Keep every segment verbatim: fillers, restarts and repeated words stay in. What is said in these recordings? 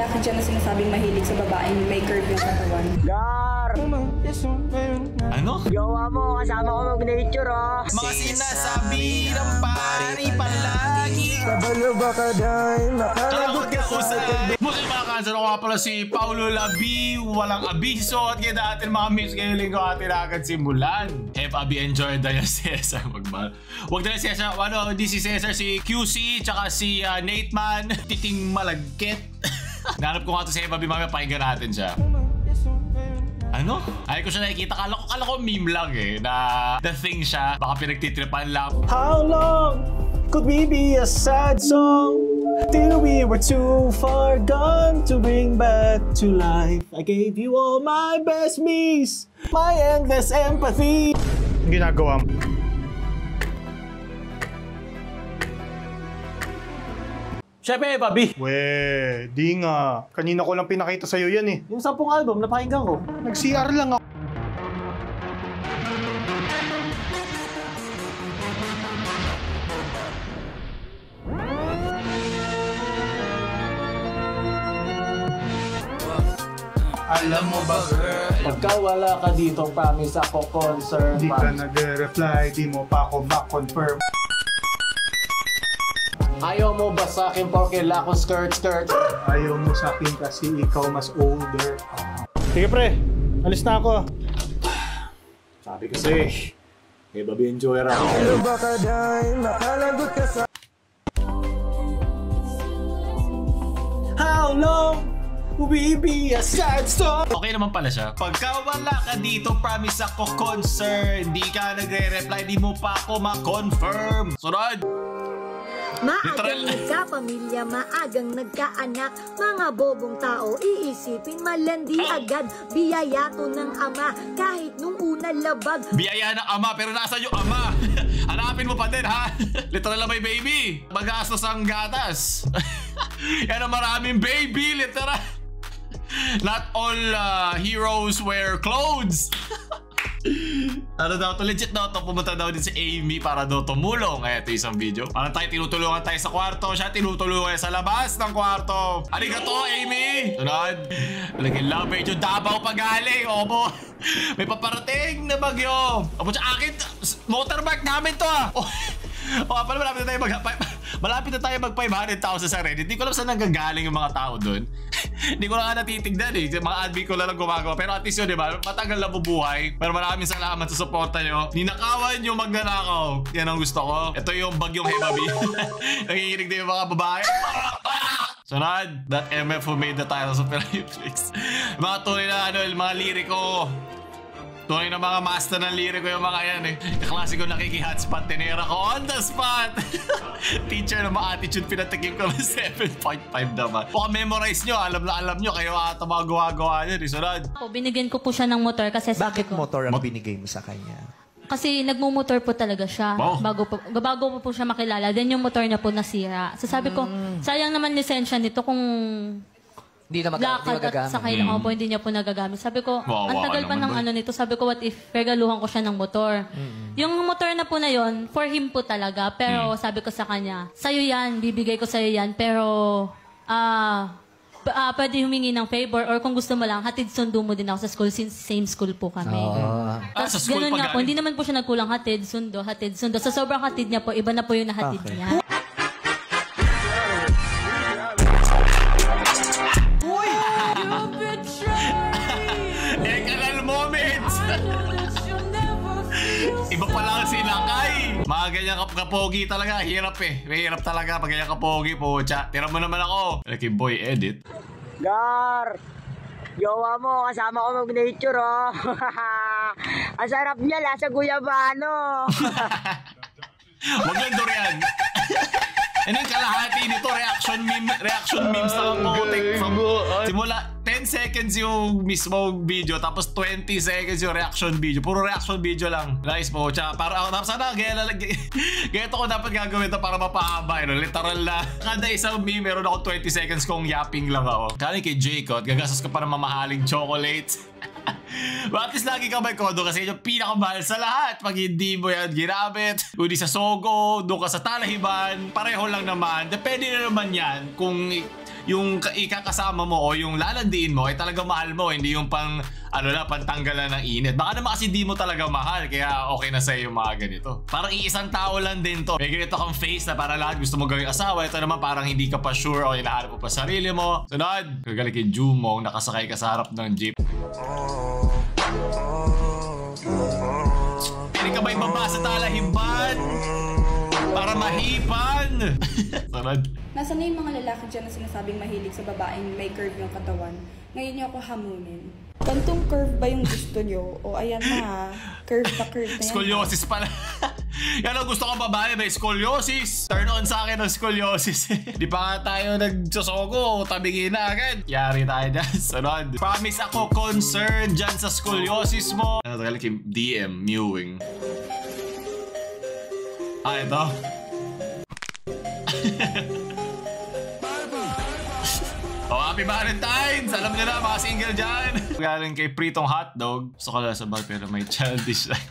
lalaki dyan na sinasabing mahilig sa babaeng may curve yung katawan. Gar! Ano? Jowa mo, kasama ko mag-nature, oh. Mga sinasabi ng pari palagi. Kabalo ba ka dahil nakalagot ka sa akin? Muli mga kansan, ako nga pala si Paulo Labi, walang abiso at kaya natin mga miss ngayong linggo atin agad simulan. Have Abi enjoyed dahil Cesar magmahal. Huwag na Cesar, ano, di si Cesar, si Q C, tsaka si uh, Nate Man, titing malagkit. Nahanap ko nga ito si Have Abi, mamaya pakinggan natin siya. Ano? Ay ko siya nakikita, kala ko, kala ko meme lang eh, na the thing siya, baka pinagtitripan lang. How long could we be a sad song till we were too far gone to bring back to life? I gave you all my best me's, my endless empathy. Ang ginagawa mo? Siyempre, Bobby. Weh, di nga. Kanina ko lang pinakita sa'yo yan eh. Yung sampung album, napakinggan ko. Nag-C R lang ako. Alam mo ba, girl? Pagka wala ka dito, promise ako concern. Di ka nag-reply, di mo pa ako ma-confirm. Ayaw mo ba sa akin porque wala akong skirt-skirt? Ayaw mo sa akin kasi ikaw mas older. Sige pre, alis na ako. Sabi kasi, may babi enjoy ra. Ano ba ka dahil nakalagot ka sa... How long will we be a sad song? Okay naman pala siya. Pagka wala ka dito, promise ako concern. Di ka nagre-reply, di mo pa ako ma-confirm. Sunod! Maagang nagkapamilya, maagang nagkaanak. Mga bobong tao, iisipin malandi agad. Biyaya to ng ama, kahit nung una labag. Biyaya ng ama, pero nasa yung ama? Hanapin mo pa din, ha? Literal na may baby. Mag-aastos ang gatas. Yan ang maraming baby, literal. Not all uh, heroes wear clothes. Ano daw to? Legit daw to. Pumunta daw din si Amy para daw tumulong. Ay, ito isang video. Parang tayo tinutulungan tayo sa kwarto. Siya tinutulungan sa labas ng kwarto. Arigato, Amy! Sunod. Laging love medyo Davao pagaling. Opo. May paparating na bagyo. Opo siya akin. Motorbike namin to ah. Oh. O nga pala, malapit na tayo mag malapit na tayo mag five hundred thousand sa Reddit. Hindi ko alam saan nanggagaling yung mga tao doon. Hindi ko lang nga natitignan eh. Mga admin ko lang gumagawa. Pero at least yun, diba? Matagal na bubuhay. Pero maraming salamat sa suporta nyo. Ninakawan yung magnanakaw. Yan ang gusto ko. Ito yung bagyong Have Abi. Nangikinig din yung mga babae. Sunod, that M F who made the titles of Netflix. Mga tunay na ano, mga liriko. Tunay na mga master ng liriko yung mga yan eh. Kaklase ko nakiki-hotspot, tinira ko on the spot. Teacher na ma-attitude, pinatikim ko ng seven point five naman. Baka memorize nyo, alam na alam nyo, kayo ata mga gawa-gawa nyo. Sunod. Po, binigyan ko po siya ng motor kasi sabi Bakit ko, motor ang binigay mo sa kanya? kasi nagmumotor po talaga siya. Wow. Bago po, bago po, po siya makilala. Then yung motor niya po nasira. So sabi ko, sayang naman lisensya nito kung Hindi na mag- lakad di at sakay lang ako po, hindi niya po nagagamit. Sabi ko, Wawa ang tagal ka pa ng naman ano nito. Sabi ko, what if regaluhan ko siya ng motor? Yung motor na po na yon for him po talaga. Pero sabi ko sa kanya, sa'yo yan, bibigay ko sa'yo yan. Pero, ah, uh, pwede humingi ng favor or kung gusto mo lang, hatid sundo mo din ako sa school since same school po kami. Oh. Ah, sa Tapos school ganun pa nga po, galing? hindi naman po siya nagkulang hatid, sundo, hatid, sundo. Sa sobrang hatid niya po, iba na po yung nahatid Okay. niya. Ekalal moments! Iba pala si Lakay. Mga ganyan kap kapogi talaga. Hirap eh. Mahirap talaga pag ganyan kapogi po. Tsa, tira mo naman ako. Like boy edit. Gar! Jowa mo, kasama ko mag-nature, oh. Ang sarap niya, lasa guyabano. Wag lang durian. And then kalahati nito, reaction meme, reaction memes na kapotek. Simula ten seconds yung mismo video, tapos twenty seconds yung reaction video. Puro reaction video lang. Nice po. Tsaka para ako, sana gaya lang, gaya ito ko dapat gagawin ito para mapahaba. You know? Literal na. Kada isang meme, meron ako twenty seconds kung yapping lang ako. Kali kay Jake, oh, gagastos ka pa ng mamahaling chocolates. But at least lagi ka may kondo kasi yung pinakamahal sa lahat. Pag hindi mo yan ginamit, kundi sa Sogo, doon ka sa Talahiban, pareho lang naman. Depende na naman yan kung yung ikakasama mo o yung lalandiin mo ay talaga mahal mo, hindi yung pang ano na, pantanggalan ng init. Baka naman kasi di mo talaga mahal, kaya okay na sa'yo yung mga ganito. Parang iisang tao lang din to. May ganito kang face na para lahat gusto mo gawing asawa. Ito naman parang hindi ka pa sure o hinahanap mo pa sarili mo. Sunod, gagaling kay Jumong, nakasakay ka sa harap ng jeep. Pwede ka ba ibaba sa Talahiban para mahipan? Sunod. Nasaan na yung mga lalaki dyan na sinasabing mahilig sa babaeng may curve yung katawan? Ngayon niyo ako hamunin. Kantong curve ba yung gusto nyo? O ayan na, curve na curve na yan. Scoliosis pala. Yan ang gusto ko babae, may scoliosis. Turn on sa akin ng scoliosis. Di pa nga tayo nagsosogo, tabingin na agad. Yari tayo dyan. Sunod. Promise ako concerned dyan sa scoliosis mo. Ano tagal kay D M, mewing. Ah, ito. Oh, happy Valentine's! Alam nyo na, mga single dyan. Galing kay Pritong Hotdog. Gusto ko lang sa bag pero may childish lang.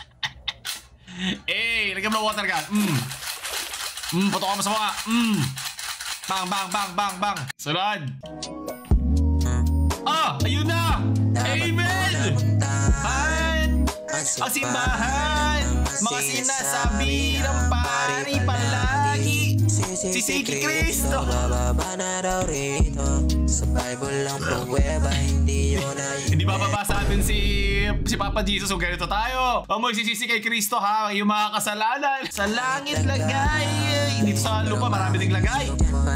Eh, lagyan mo ng water gun. Mm. Mm, puto ka mo sa mukha. Mm. Bang, bang, bang, bang, bang. Sunod. Ah, ayun na! Amen! Han! Ang simbahan! Mga sinasabi ng pari palagi. Si Siki Cristo. Sa Bible lang pruweba, hindi yun ay hindi bababa sa atin si si Papa Jesus kung ganito tayo. Huwag mo isisisi kay Cristo ha, yung mga kasalanan. Sa langit lagay, dito sa lupa marami ding lagay.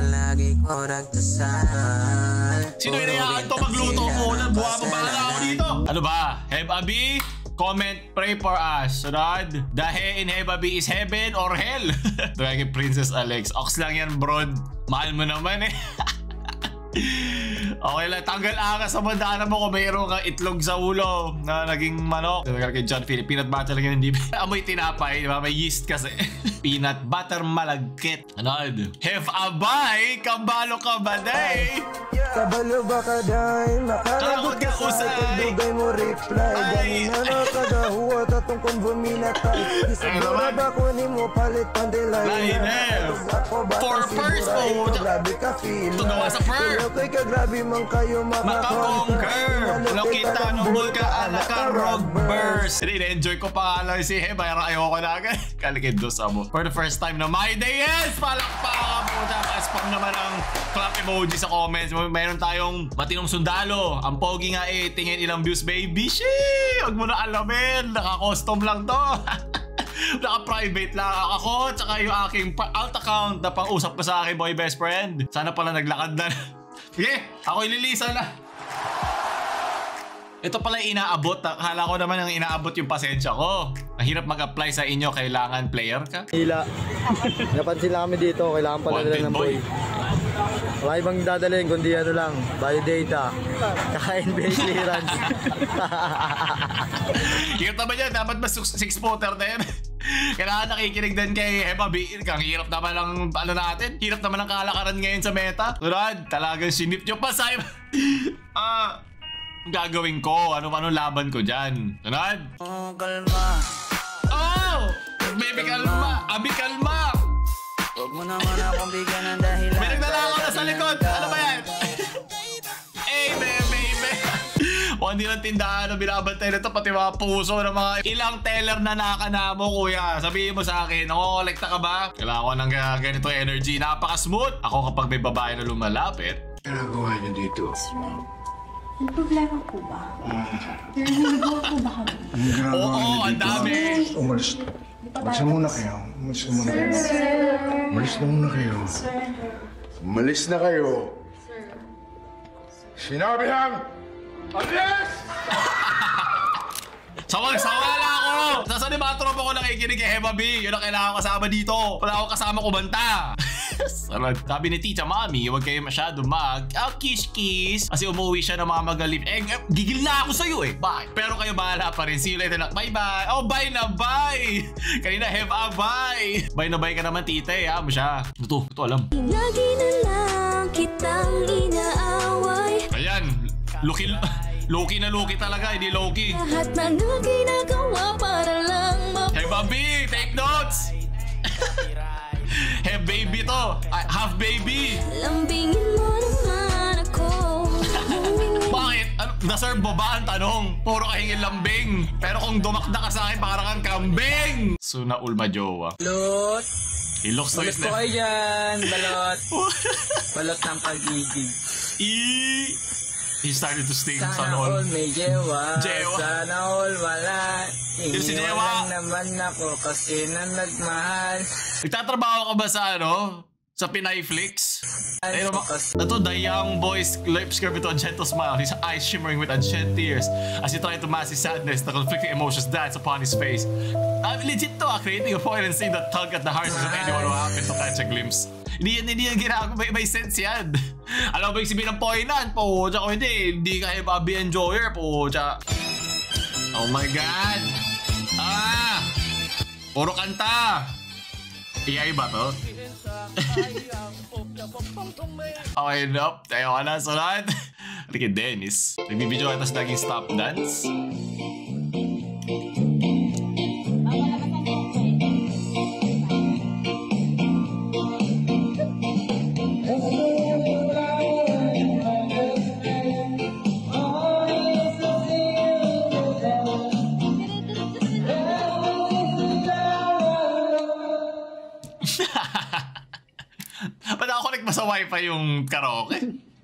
Sino inayaan to magluto muna? Buha mo ba ako dito? Ano ba? Heb Abi? Comment, pray for us. Sunod, dahe in Hebabi is heaven or hell? Ito kay Princess Alex. Ox lang yan, bro. Mahal mo naman eh. Okay lang, tanggal angas sa bandana mo kung mayroon kang itlog sa ulo na naging manok. Ito kay John Philip, peanut butter lang yun, hindi. Amoy tinapay, diba? May yeast kasi. Peanut butter malagkit. Sunod, have a bye, kambalo ka ba day? Kabalo ba ka day? Makalagot ka sa pagdugay mo reply. Ganin na nakagahuwa tatong kung buminatay. Isagura ba kunin mo palit pandelay? For first po, grabe ka feel. ito gawa sa fur. Okay ka grabe man kayo makakonquer. Walang kita nung bulka anak ka rock burst. Hindi, na-enjoy ko pa nga lang si Heba. Ayoko na agad. Kalikid dos amo. For the first time na my day, yes! Palakpakan po. Spam naman ang clap emoji sa comments. Mayroon tayong matinong sundalo. Ang pogi nga eh, tingin ilang views baby. Shee! Huwag mo na alamin. Naka-custom lang to. Naka-private lang ako. Tsaka yung aking alt account na pang-usap ko sa aking boy best friend. Sana pala naglakad na. Sige, ako ililisan na. Ito pala yung inaabot. Akala ko naman ang inaabot yung pasensya ko. Ang hirap mag-apply sa inyo. Kailangan player ka? Hila. Napansin lang kami dito. Kailangan pala nila ng boy. Wala ibang dadalhin kundi ano lang. Buy data. Kaka-N B A clearance. Hirap naman yan. Dapat ba six-footer din? Kailangan nakikinig din kay Heba B. Ang hirap naman ang ano natin. Hirap naman ang kalakaran ngayon sa meta. Turad, talagang sinip nyo pa sa Ah... gagawin ko, ano-ano laban ko dyan. Sunod? Oh, kalma. Oh! Baby, kalma! Abi, kalma! Huwag mo naman akong bigyan ng dahilan. May naglalakaw na sa likod! Ano ba yan? Hey, baby, baby! O, hindi lang tindahan na binabantay na ito, pati mga puso ng mga ilang teller na nakana mo, kuya. Sabihin mo sa akin, nakokolekta ka ba? Kailangan ko ng ganito energy. Napaka-smooth! Ako kapag may babae na lumalapit. Ginagawa niyo dito? May problema po ba? Pero nagawa po ba kami? Oo, ang dami! Umalis. Umalis na muna kayo. Umalis na muna kayo. Umalis na muna kayo. Umalis na kayo. Sinabi lang! Alis! Sawag-sawa lang ako! Nasaan yung mga tropa ko nakikinig kay Heba B? Yun ang kailangan ko kasama dito. Wala akong kasama kumanta. Sabi ni Tita Mami, huwag kayo masyado mag oh, kiss-kiss. Kasi umuwi siya ng mga magaling. Eh, eh, gigil na ako sa'yo eh. Bye. Pero kayo bahala pa rin. See you later na. Bye-bye. Oh, bye na bye. Kanina, Heba, bye. Bye na bye ka naman, Tita eh. Ha mo siya. Ito, ito alam. Lagi na lang kitang inaaway. Ayan. Lucky, Low-key na low-key talaga, hindi low-key. Lahat na nang ginagawa para lang ma- Hey, Bobby! Take notes! Hey, baby to! Uh, half baby! Lambingin mo naman ako. Bakit? Ano, deserve mo ba ang tanong? Puro kahingin lambing. Pero kung dumakda ka sa akin, parang kang kambing! Suna ulma jowa. Balot! He looks like Balot po kayo dyan! Balot! Balot ng pag-ibig. Eee! He started to sing. Sana all may jewa. Jewa. Sana all wala. Yung si Iniwan Jewa. lang naman ako kasi na nagmahal. Nagtatrabaho ka ba sa ano? Sa Pinay Flix? Ayun ba? Ito, the young boy's lips curve into a gentle smile. His eyes shimmering with unshed tears as he tried to mask his sadness. The conflicting emotions dance upon his face. Uh, legit to, ah, creating a poignant scene that tug at the hearts of anyone who happened to catch a glimpse. Hindi yan, hindi yan ginagawa. May, may sense yan. Alam mo ba yung sabihin ng poignant? Po, tsaka hindi. Hindi kaya Bobby Enjoyer. Po, tsaka... Oh my God. Ah! Puro kanta. Iyay ba to? Okay, nope. Tayo ka na, sunod. Halika, Dennis. Nagbibidyo ka tapos naging stop dance. Ba't nakakonect ba sa wifi yung karaoke?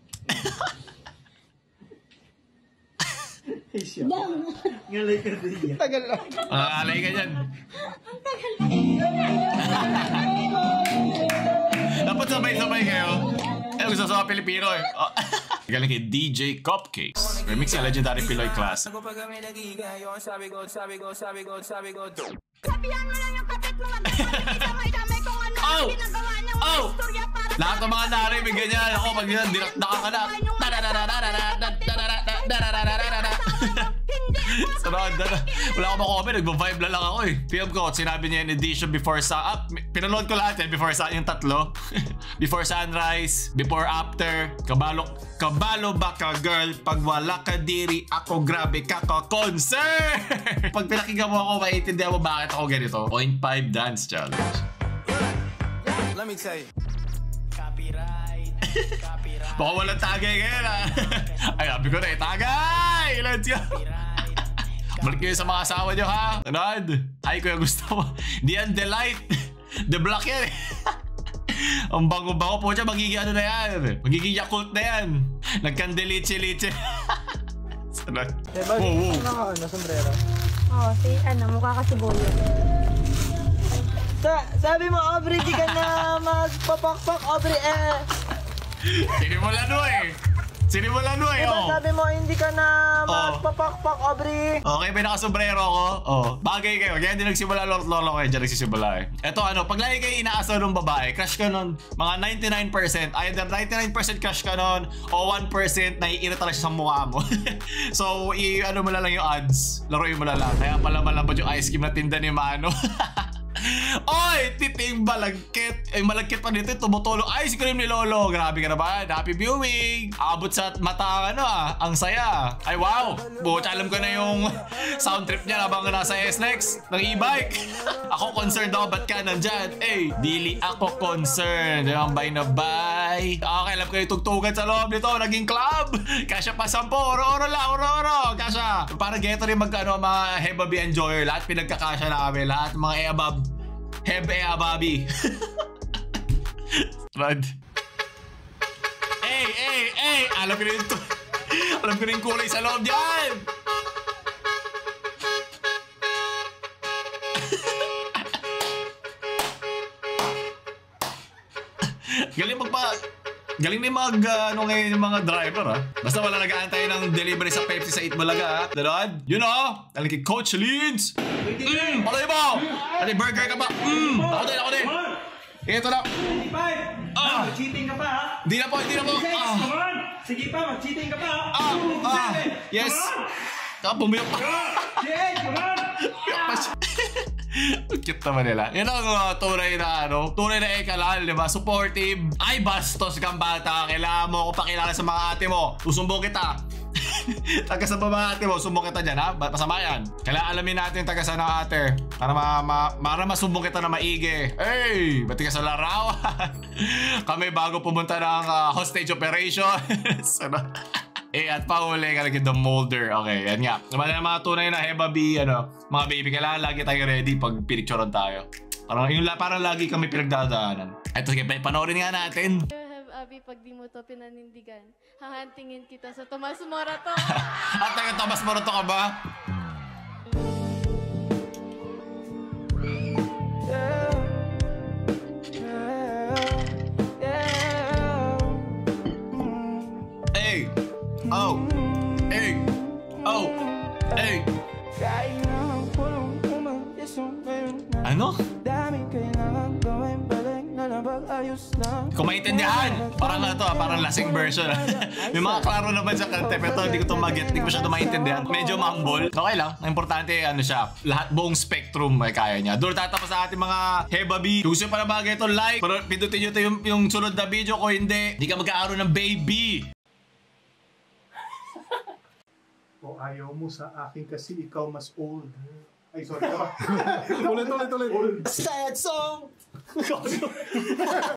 Ngalay ka din yan. Tagal lang. Ngalay ka dyan. Dapat sabay-sabay kayo. Eh, gusto sa mga Pilipino eh. Oh. Galing kay D J Cupcakes. Remix yung legendary Pinoy class. Ako pag kami nagigayon, sabi ko, sabi ko, sabi ko, sabi ko, Sabihan mo lang yung kapit mo. Damay-damay kung ano ang ginagawa niya. Oh! Lahat ng mga narinig ganyan. Ako pag yan, dinakdakan ka na. Sarad na. Wala akong makomment. Nagbavibe na lang ako eh. P M ko, sinabi niya in edition before sa... Ah, pinanood ko lahat yan. Before sa yung tatlo. Before sunrise. Before after. Kabalo, kabalo ba ka girl? Pag wala ka diri, ako grabe ka ka concert. Pag pinakinggan mo ako, maiintindihan mo bakit ako ganito. point five dance challenge. Let me tell you. Baka walang tagay ngayon ah. Ay, sabi ko na eh, tagay! Let's go! Balik kayo sa mga asawa nyo ha. Tanad. Ay, kuya gusto mo. Di yan, delight. The block yan eh. Ang bango-bango po siya, magiging ano na yan. Magiging Yakult na yan. Nagkandeliche-liche. Tanad. Diba, wow, wow. Ano ka, ano, sombrero? Oo, si ano, mukha ka si Boyo. Sa sabi mo, Aubrey, di ka na magpapakpak, Aubrey, eh. Sinimulan mo eh. Sinimulan mo eh, Diba oh. sabi mo, hindi ka na Oh. magpapakpak, Aubrey. Okay, may nakasombrero ko. Oh, bagay kayo. Kaya hindi nagsimula lolo kayo. Diyan nagsisimula eh. Eto ano, pag lagi kayo inaasaw ng babae, crush ka nun, mga ninety-nine percent, either ninety-nine percent crush ka nun, o one percent naiirita lang siya sa mukha mo. So, i-ano mo na lang yung odds. Laruin mo na lang. Kaya pala malambot yung ice cream na tinda ni Mano. Oy, titing malagkit. Ay, malagkit pa dito. Tumutulong ice cream ni Lolo. Grabe ka naman. Happy viewing. Abot sa mata ano ah. Ang saya. Ay, wow. Buti alam ko na yung sound trip niya habang nasa S-Lex ng e-bike. Ako concerned ako. Ba't ka nandyan? Eh, dili ako concerned. Yung bay na bay. Okay, alam ko yung tugtugan sa loob nito. Naging club. Kasya pa sampo. Oro-oro lang. Oro-oro. Kasya. Para geto rin magkano mga Hebabi Enjoyer. Lahat pinagkakasya na kami. Lahat mga e-abab. Hebe ababi. Rod. Ey, ey, ey! Alam ko na yung, alam ko na yung kulay sa loob dyan! Galing magpa... Galing na yung mag, uh, ano ngayon yung mga driver ha. Basta wala nag-aantay ng delivery sa Pepsi sa Itbulaga ha. Dalod? You know? Galing kay Coach Lins. Mmm! Patay mo! Patay burger ka pa. Mmm! Ako din, ako din. Ito na. Ah! Mag-cheating ka pa ha? Hindi na po, hindi na po. Ah! Come on! Sige pa, mag-cheating ka pa ha? Ah! Ah! Yes! Saka bumiyok pa. Jade, come on! Bumiyok pa siya. Cute naman nila. Yan ang uh, tunay na ano, tunay na ekalal, di ba? Supportive. Ay, bastos kang bata. Kailangan mo ako pakilala sa mga ate mo. Susumbong kita. taga sa baba ate mo, sumbong kita dyan ha. Masama yan. Kailangan alamin natin yung taga sa ng ate. Para, ma ma para masumbong kita na maigi. Hey! Ba't ka sa larawan? Kami bago pumunta ng uh, hostage operation. Eh, at pahuli ka lagi the molder. Okay, yan nga. Naman na mga tunay na Heba B, ano, mga baby, kailangan lagi tayo ready pag pinicturean tayo. Parang, yung, parang lagi kami pinagdadaanan. Eto, sige, panoorin nga natin. Abi, pag di mo to pinanindigan, hahantingin kita sa Tomas Morato. At taga Tomas Morato ka ba? Hey! Oh! Hey! Oh! Hey! Ano? Kung maintindihan, parang ano to, parang lasing version. May mga klaro naman sa kante, pero hindi ko ito mag-get, hindi ko siya ito maintindihan. Medyo mumble. Okay lang, ang importante ano siya, lahat buong spectrum ay kaya niya. Doon tatapos sa ating mga Heba B. Kung gusto pa na bagay ito, like, pero pindutin nyo ito yung, yung sunod na video ko, hindi. Hindi ka mag-aaroon ng baby. O ayaw mo sa akin kasi ikaw mas old. Ay, sorry. Ulit, ulit, ulit. Sad song!